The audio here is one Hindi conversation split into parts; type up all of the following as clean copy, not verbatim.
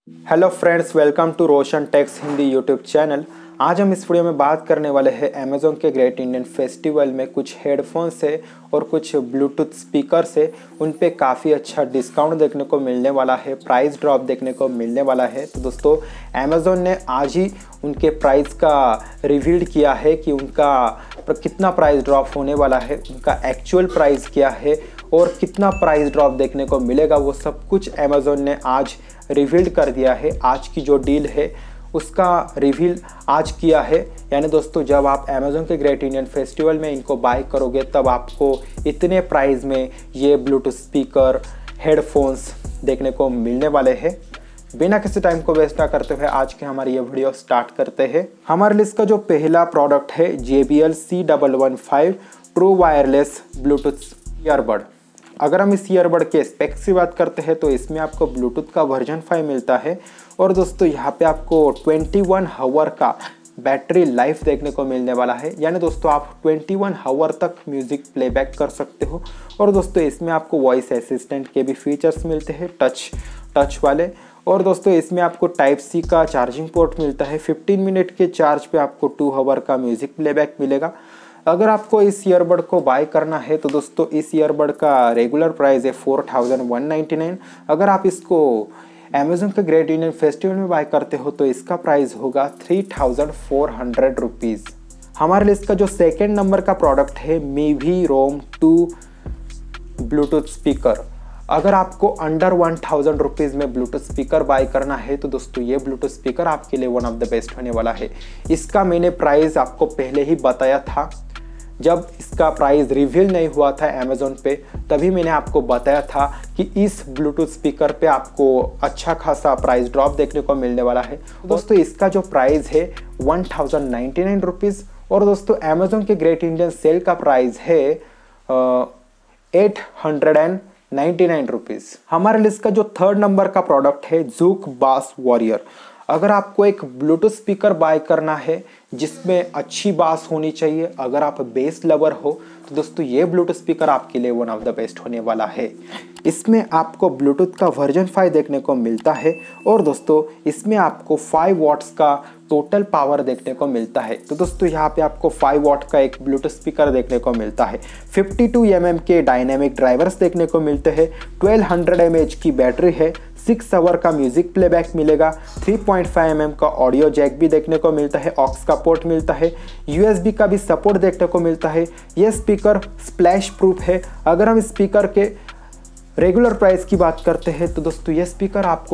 Hello friends, welcome to Roshan Techs Hindi YouTube channel. आज हम इस वीडियो में बात करने वाले हैं अमेज़ॉन के ग्रेट इंडियन फेस्टिवल में कुछ हेडफोन्स से और कुछ ब्लूटूथ स्पीकर से उन पे काफ़ी अच्छा डिस्काउंट देखने को मिलने वाला है, प्राइस ड्रॉप देखने को मिलने वाला है। तो दोस्तों, अमेज़ॉन ने आज ही उनके प्राइस का रिवील किया है कि उनका कितना प्राइस ड्रॉप होने वाला है, उनका एक्चुअल प्राइस क्या है और कितना प्राइस ड्रॉप देखने को मिलेगा, वो सब कुछ अमेज़ॉन ने आज रिवील कर दिया है। आज की जो डील है उसका रिवील आज किया है। यानी दोस्तों, जब आप अमेज़ॉन के ग्रेट इंडियन फेस्टिवल में इनको बाय करोगे तब आपको इतने प्राइस में ये ब्लूटूथ स्पीकर, हेडफोन्स देखने को मिलने वाले हैं। बिना किसी टाइम को वेस्ट ना करते हुए आज के हमारी ये वीडियो स्टार्ट करते हैं। हमारे लिस्ट का जो पहला प्रोडक्ट है JBL C115 true wireless Bluetooth earbud. अगर हम इस ईयरबड के स्पेक्स की बात करते हैं तो इसमें आपको ब्लूटूथ का वर्जन 5 मिलता है और दोस्तों यहाँ पे आपको 21 आवर का बैटरी लाइफ देखने को मिलने वाला है। यानी दोस्तों, आप 21 आवर तक म्यूज़िक प्लेबैक कर सकते हो। और दोस्तों, इसमें आपको वॉइस असिस्टेंट के भी फीचर्स मिलते हैं, टच वाले। और दोस्तों, इसमें आपको टाइप C का चार्जिंग पोर्ट मिलता है। 15 मिनट के चार्ज पे आपको 2 आवर का म्यूज़िक प्लेबैक मिलेगा। अगर आपको इस ईयरबड को बाय करना है तो दोस्तों, इस ईयरबड का रेगुलर प्राइस है 4199। अगर आप इसको अमेज़ॉन के ग्रेट इंडियन फेस्टिवल में बाय करते हो तो इसका प्राइस होगा 3400 रुपीज़। हमारे लिस्ट का जो सेकेंड नंबर का प्रोडक्ट है मीवी रोम 2 ब्लूटूथ स्पीकर। अगर आपको अंडर 1000 रुपीज़ में ब्लूटूथ स्पीकर बाय करना है तो दोस्तों, ये ब्लूटूथ स्पीकर आपके लिए वन ऑफ द बेस्ट होने वाला है। इसका मैंने प्राइस आपको पहले ही बताया था। जब इसका प्राइस रिवील नहीं हुआ था अमेज़ॉन पे, तभी मैंने आपको बताया था कि इस ब्लूटूथ स्पीकर पे आपको अच्छा खासा प्राइस ड्रॉप देखने को मिलने वाला है। दोस्तों, इसका जो प्राइस है 1099 रुपीज़ और दोस्तों अमेज़ॉन के ग्रेट इंडियन सेल का प्राइस है 899 रुपीज़। हमारे लिस्ट का जो थर्ड नंबर का प्रोडक्ट है जूक बास वॉरियर। अगर आपको एक ब्लूटूथ स्पीकर बाय करना है जिसमें अच्छी बास होनी चाहिए, अगर आप बेस लवर हो तो दोस्तों, ये ब्लूटूथ स्पीकर आपके लिए वन ऑफ द बेस्ट होने वाला है। इसमें आपको ब्लूटूथ का वर्जन 5 देखने को मिलता है और दोस्तों, इसमें आपको 5 वॉट्स का टोटल पावर देखने को मिलता है। तो दोस्तों, यहाँ पे आपको 5 वॉट का एक ब्लूटूथ स्पीकर देखने को मिलता है। 52 mm के डायनेमिक ड्राइवर्स देखने को मिलते हैं। 1200 mAh की बैटरी है। 6 आवर का म्यूजिक प्लेबैक मिलेगा। 3.5 mm का ऑडियो जैक भी देखने को मिलता है। ऑक्स का पोर्ट मिलता है। USB का भी सपोर्ट देखने को मिलता है। यह स्पीकर स्प्लैश प्रूफ है। अगर हम स्पीकर के रेगुलर प्राइस की बात करते हैं तो दोस्तों, ये स्पीकर आपको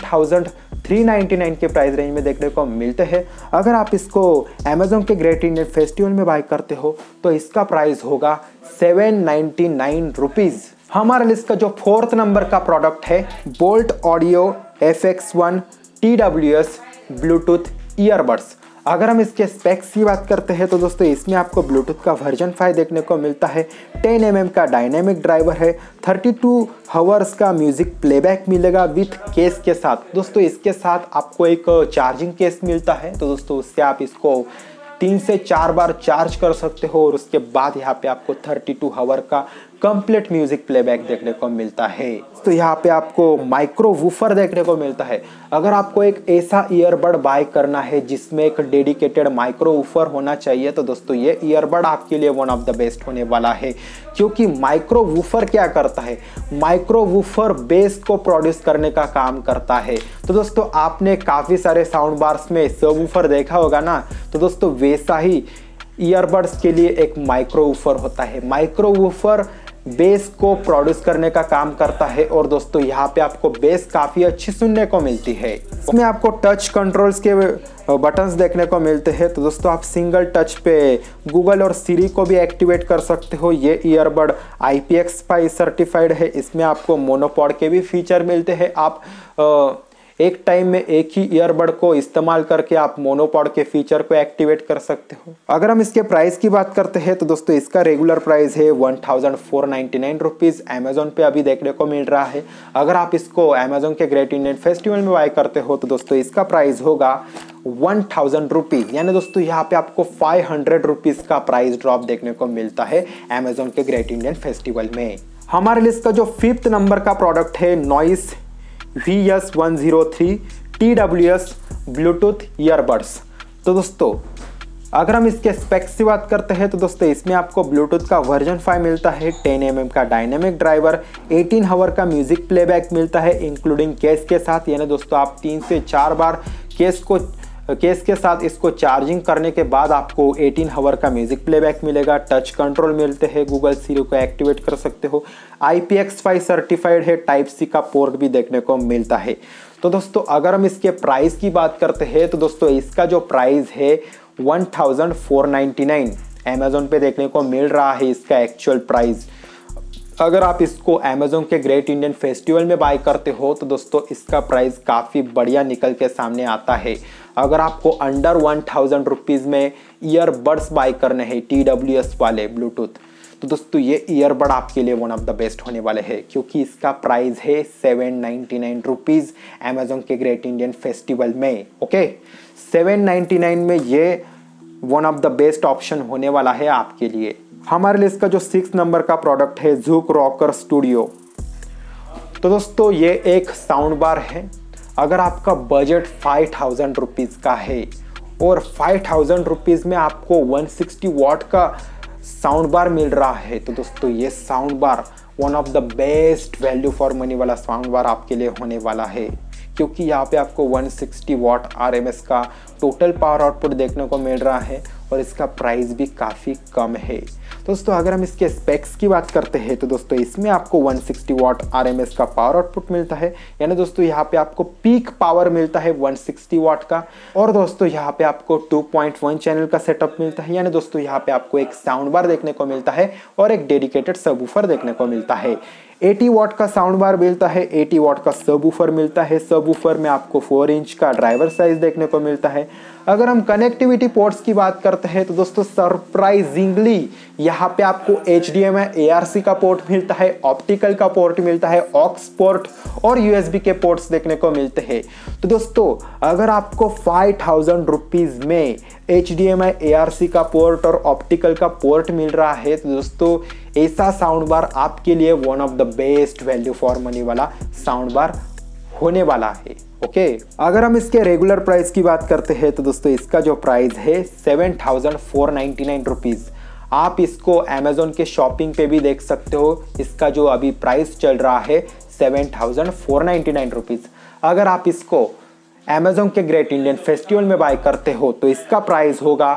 1399 के प्राइस रेंज में देखने को मिलते हैं। अगर आप इसको अमेज़ॉन के ग्रेट इंडियन फेस्टिवल में बाय करते हो तो इसका प्राइस होगा 799 रुपीज़। हमारे लिस्ट का जो फोर्थ नंबर का प्रोडक्ट है Boult audio FX1 TWS Bluetooth earbuds. अगर हम इसके स्पेक्स की बात करते हैं तो दोस्तों, इसमें आपको ब्लूटूथ का वर्जन 5 देखने को मिलता है। 10 mm का डायनेमिक ड्राइवर है। 32 आवर्स का म्यूजिक प्लेबैक मिलेगा विथ केस के साथ। दोस्तों, इसके साथ आपको एक चार्जिंग केस मिलता है। तो दोस्तों, उससे आप इसको 3 से 4 बार चार्ज कर सकते हो और उसके बाद यहाँ पे आपको 32 आवर का कंप्लीट म्यूजिक प्लेबैक देखने को मिलता है। तो यहाँ पे आपको माइक्रो वूफर देखने को मिलता है। अगर आपको एक ऐसा ईयरबड बाय करना है जिसमें एक डेडिकेटेड माइक्रो वूफर होना चाहिए तो दोस्तों, ये ईयरबड आपके लिए वन ऑफ द बेस्ट होने वाला है। क्योंकि माइक्रो वूफर क्या करता है, माइक्रो वूफर बेस को प्रोड्यूस करने का काम करता है। तो दोस्तों, आपने काफ़ी सारे साउंड बार्स में सबवूफर देखा होगा ना, तो दोस्तों वैसा ही ईयरबड्स के लिए एक माइक्रो वूफर होता है। माइक्रो वूफर बेस को प्रोड्यूस करने का काम करता है और दोस्तों, यहाँ पे आपको बेस काफ़ी अच्छी सुनने को मिलती है। इसमें आपको टच कंट्रोल्स के बटन्स देखने को मिलते हैं। तो दोस्तों, आप सिंगल टच पे गूगल और सिरी को भी एक्टिवेट कर सकते हो। ये ईयरबड IPX5 सर्टिफाइड है। इसमें आपको मोनोपॉड के भी फीचर मिलते हैं। आप एक टाइम में एक ही ईयरबड को इस्तेमाल करके आप मोनोपॉड के फीचर को एक्टिवेट कर सकते हो। अगर हम इसके प्राइस की बात करते हैं तो दोस्तों, इसका रेगुलर प्राइस है 1499 रुपीज़। अमेज़ॉन पे अभी देखने को मिल रहा है। अगर आप इसको अमेज़ॉन के ग्रेट इंडियन फेस्टिवल में बाय करते हो तो दोस्तों, इसका प्राइस होगा 1000 रुपीज़। यानी दोस्तों, यहाँ पे आपको 500 रुपीज़ का प्राइस ड्रॉप देखने को मिलता है अमेज़ॉन के ग्रेट इंडियन फेस्टिवल में। हमारे लिस्ट का जो 5th नंबर का प्रोडक्ट है noise VS103 TWS Bluetooth earbuds. तो दोस्तों अगर हम इसके स्पेक्स की बात करते हैं तो दोस्तों इसमें आपको ब्लूटूथ का वर्जन 5 मिलता है, 10 mm का डायनेमिक ड्राइवर, 18 आवर का म्यूजिक प्लेबैक मिलता है इंक्लूडिंग केस के साथ। यानी दोस्तों आप 3 से 4 बार केस के साथ इसको चार्जिंग करने के बाद आपको 18 आवर का म्यूजिक प्लेबैक मिलेगा। टच कंट्रोल मिलते हैं, गूगल सीरी को एक्टिवेट कर सकते हो, IPX5 सर्टिफाइड है, टाइप सी का पोर्ट भी देखने को मिलता है। तो दोस्तों अगर हम इसके प्राइस की बात करते हैं तो दोस्तों इसका जो प्राइस है 1499 अमेजोन पे देखने को मिल रहा है इसका एक्चुअल प्राइस। अगर आप इसको अमेजोन के ग्रेट इंडियन फेस्टिवल में बाय करते हो तो दोस्तों इसका प्राइस काफ़ी बढ़िया निकल के सामने आता है। अगर आपको अंडर 1000 रुपीज़ में ईयरबड्स बाय करने हैं TWS वाले ब्लूटूथ, तो दोस्तों ये ईयरबड आपके लिए वन ऑफ द बेस्ट होने वाले हैं, क्योंकि इसका प्राइस है 799 रुपीज़ अमेजोन के ग्रेट इंडियन फेस्टिवल में। ओके, 799 में ये one of the best option होने वाला है आपके लिए। हमारे लिस्ट का जो 6 नंबर का प्रोडक्ट है ज़ूक रॉकर स्टूडियो। तो दोस्तों ये एक साउंड बार है। अगर आपका बजट 5000 रुपीज़ का है और 5000 रुपीज़ में आपको 160 वॉट का साउंड बार मिल रहा है तो दोस्तों ये sound bar one of the best value for money वाला साउंड बार आपके लिए होने वाला है, क्योंकि यहाँ पे आपको 160 वॉट RMS का टोटल पावर आउटपुट देखने को मिल रहा है और इसका प्राइस भी काफ़ी कम है। दोस्तों अगर हम इसके स्पेक्स की बात करते हैं तो दोस्तों इसमें आपको 160 वॉट RMS का पावर आउटपुट मिलता है, यानी दोस्तों यहाँ पे आपको पीक पावर मिलता है 160 वॉट का। और दोस्तों यहाँ पे आपको 2.1 चैनल का सेटअप मिलता है, यानी दोस्तों यहाँ पे आपको एक साउंड बार देखने को मिलता है और एक डेडिकेटेड सबवूफर देखने को मिलता है। 80 वॉट का साउंड बार मिलता है, 80 वॉट का सबवूफर मिलता है। सबवूफर में आपको 4 इंच का ड्राइवर साइज देखने को मिलता है। अगर हम कनेक्टिविटी पोर्ट्स की बात करते हैं तो दोस्तों सरप्राइजिंगली यहाँ पे आपको HDMI ARC का पोर्ट मिलता है, ऑप्टिकल का पोर्ट मिलता है, ऑक्स पोर्ट और USB के पोर्ट्स देखने को मिलते हैं। तो दोस्तों अगर आपको 5000 रुपीज़ में HDMI ARC का पोर्ट और ऑप्टिकल का पोर्ट मिल रहा है तो दोस्तों ऐसा साउंड बार आपके लिए one of the best value for money वाला साउंड बार होने वाला है। ओके, अगर हम इसके रेगुलर प्राइस की बात करते हैं तो दोस्तों इसका जो प्राइस है 7499 रुपीज़। आप इसको अमेजोन के शॉपिंग पे भी देख सकते हो, इसका जो अभी प्राइस चल रहा है 7499 रुपीज़। अगर आप इसको अमेजोन के ग्रेट इंडियन फेस्टिवल में बाय करते हो तो इसका प्राइस होगा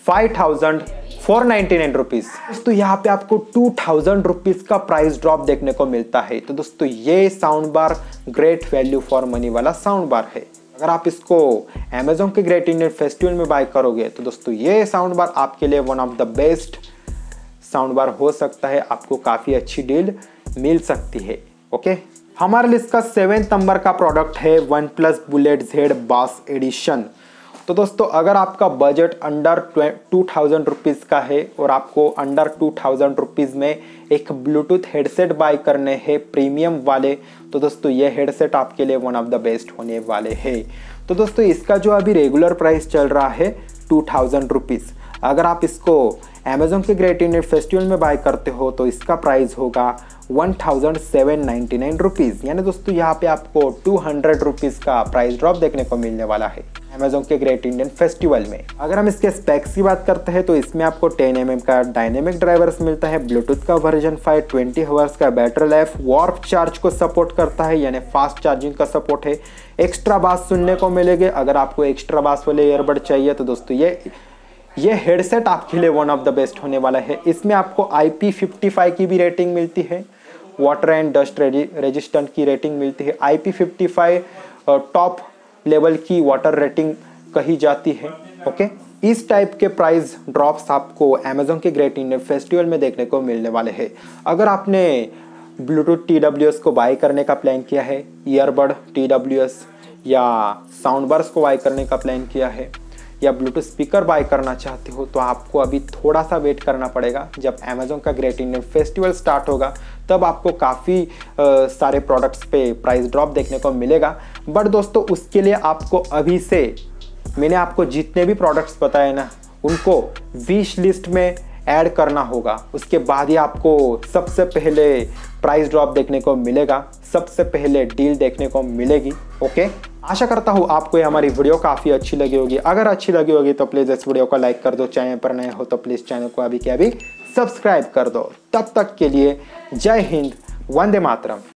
5499 रुपीज़। दोस्तों यहाँ पे आपको 2000 रुपीज़ का प्राइस ड्रॉप देखने को मिलता है। तो दोस्तों ये sound bar great value for money वाला साउंड बार है। अगर आप इसको अमेजोन के ग्रेट इंडियन फेस्टिवल में बाय करोगे तो दोस्तों ये साउंड बार आपके लिए one of the best sound bar हो सकता है, आपको काफ़ी अच्छी डील मिल सकती है। ओके, हमारे लिस्ट का 7th नंबर का प्रोडक्ट है OnePlus Bullet Z bass edition. तो दोस्तों अगर आपका बजट अंडर 2000 रुपीज़ का है और आपको अंडर 2000 रुपीज़ में एक ब्लूटूथ हेडसेट बाय करने हैं प्रीमियम वाले, तो दोस्तों ये हेडसेट आपके लिए वन ऑफ द बेस्ट होने वाले हैं। तो दोस्तों इसका जो अभी रेगुलर प्राइस चल रहा है 2000 रुपीज़। अगर आप इसको अमेजोन के ग्रेट इंडियन फेस्टिवल में बाय करते हो तो इसका प्राइस होगा 1799 रुपीज़, यानी दोस्तों यहाँ पे आपको 200 रुपीज़ का प्राइस ड्रॉप देखने को मिलने वाला है अमेजोन के ग्रेट इंडियन फेस्टिवल में। अगर हम इसके स्पेक्स की बात करते हैं तो इसमें आपको 10 mm का डायनेमिक ड्राइवर्स मिलता है, ब्लूटूथ का वर्जन 5, 20 आवर्स का बैटरी लाइफ, वार्प चार्ज को सपोर्ट करता है यानी फास्ट चार्जिंग का सपोर्ट है। एक्स्ट्रा बास सुनने को मिलेंगे। अगर आपको एक्स्ट्रा बास वाले ईयरबड चाहिए तो दोस्तों ये हेडसेट आपके लिए वन ऑफ द बेस्ट होने वाला है। इसमें आपको IP55 की भी रेटिंग मिलती है, वाटर एंड डस्ट रेजिस्टेंट की रेटिंग मिलती है। IP55 टॉप लेवल की वाटर रेटिंग कही जाती है। ओके, इस टाइप के प्राइस ड्रॉप्स आपको अमेजोन के ग्रेट इंडियन फेस्टिवल में देखने को मिलने वाले हैं। अगर आपने ब्लूटूथ TWS को बाय करने का प्लान किया है, ईयरबड TWS या साउंड बार्स को बाय करने का प्लान किया है या ब्लूटूथ स्पीकर बाय करना चाहते हो तो आपको अभी थोड़ा सा वेट करना पड़ेगा। जब अमेजोन का ग्रेट इंडियन फेस्टिवल स्टार्ट होगा तब आपको काफ़ी सारे प्रोडक्ट्स पे प्राइस ड्रॉप देखने को मिलेगा। बट दोस्तों उसके लिए आपको अभी से मैंने आपको जितने भी प्रोडक्ट्स बताए ना उनको विश लिस्ट में ऐड करना होगा, उसके बाद ही आपको सबसे पहले प्राइस ड्रॉप देखने को मिलेगा, सबसे पहले डील देखने को मिलेगी। ओके, आशा करता हूँ आपको ये हमारी वीडियो काफ़ी अच्छी लगी होगी। अगर अच्छी लगी होगी तो प्लीज़ इस वीडियो को लाइक कर दो, चैनल पर नए हो तो प्लीज़ चैनल को अभी के अभी सब्सक्राइब कर दो। तब तक के लिए जय हिंद, वंदे मातरम।